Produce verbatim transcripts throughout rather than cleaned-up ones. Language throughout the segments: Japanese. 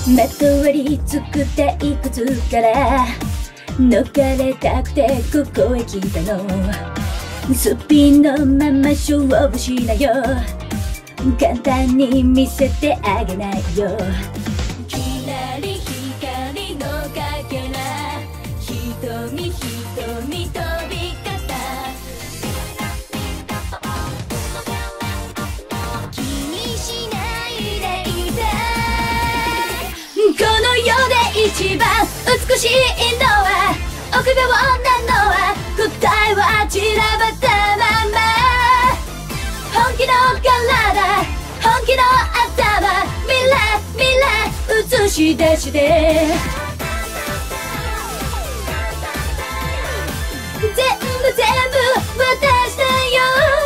まとわりつく退屈から逃れたくてここへ来たの。スピンのまま勝負しなよ、簡単に見せてあげないよ。きらり光のかけら、瞳瞳飛び方、気にしないでいて。この世で一番美しいのは臆病なのは、答えは散らばったまま。本気の体、本気の頭、未来未来映し出して全部全部渡したよ。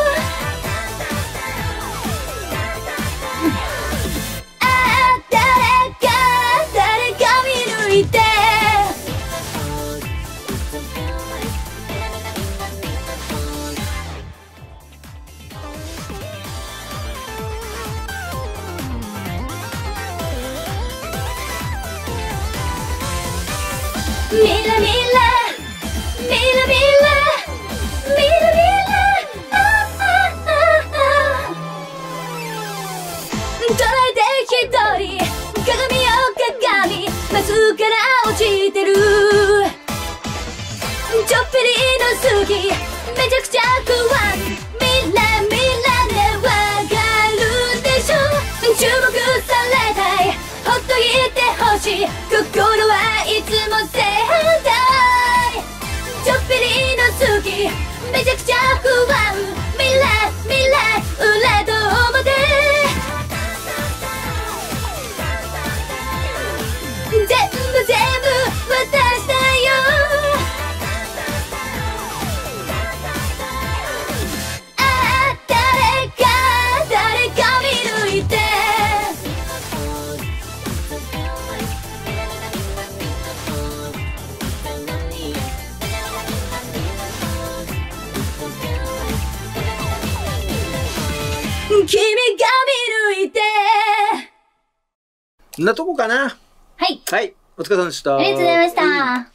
ああ誰か誰か見抜いて。ミラミラミラミラミラミラ、ああああ、捉えて一人鏡よ鏡、まっすぐから落ちてる。ちょっぴりの好き、めちゃくちゃ不安、ミラミラでわかるでしょ。注目されたい、ほっといてほしい、心はいつも正反対。ちょっぴりの好き、めちゃくちゃ不安、未来未来裏と表、全部全部渡したよ。ああ誰か誰か見抜いて。君が見抜いて。 んなとこかな。 はい。 はい。お疲れ様でした。 ありがとうございました。